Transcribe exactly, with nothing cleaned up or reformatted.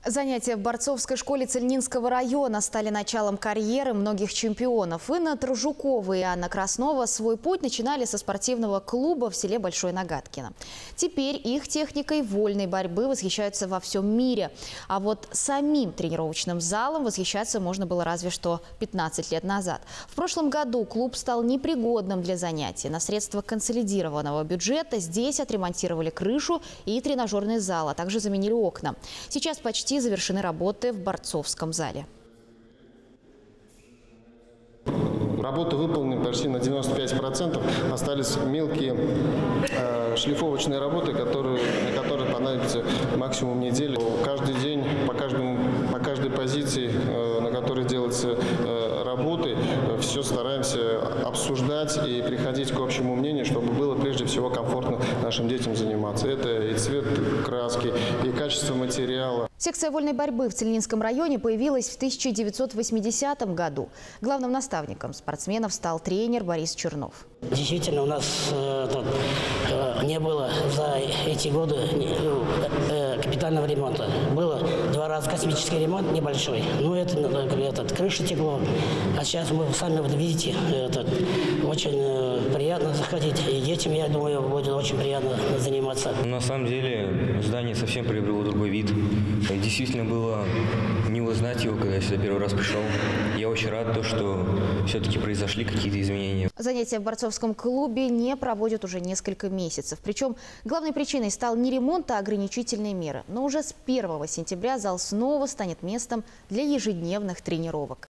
Занятия в борцовской школе Цельнинского района стали началом карьеры многих чемпионов. Инна Трожукова и Анна Краснова свой путь начинали со спортивного клуба в селе Большой Нагаткино. Теперь их техникой вольной борьбы восхищаются во всем мире. А вот самим тренировочным залом восхищаться можно было разве что пятнадцать лет назад. В прошлом году клуб стал непригодным для занятий. На средства консолидированного бюджета здесь отремонтировали крышу и тренажерный зал, а также заменили окна. Сейчас почти завершены работы в борцовском зале. Работы выполнены почти на девяносто пять процентов. Остались мелкие э, шлифовочные работы, которые, на которые понадобится максимум недели. Каждый день по, каждому, по каждой позиции, э, на которой делаются э, работы, э, все стараемся обсуждать и приходить к общему мнению, чтобы было прежде всего комфортно нашим детям заниматься. Это и цвет краски, и качество материала. Секция вольной борьбы в Цельнинском районе появилась в тысяча девятьсот восьмидесятом году. Главным наставником спортсменов стал тренер Борис Чернов. Действительно, у нас э, тут, э, не было за эти годы э, капитального ремонта. Было два раза космический ремонт небольшой. Ну, это, этот, крыша текло. А сейчас вы сами вот видите, это, очень э, приятно заходить. И детям, я думаю, будет очень приятно заниматься. На самом деле здание совсем приобрело другой вид. И действительно было не узнать его, когда я сюда первый раз пришел. Я очень рад, то, что все-таки произошли какие-то изменения. Занятия в борцовском клубе не проводят уже несколько месяцев. Причем главной причиной стал не ремонт, а ограничительные меры. Но уже с первого сентября зал снова станет местом для ежедневных тренировок.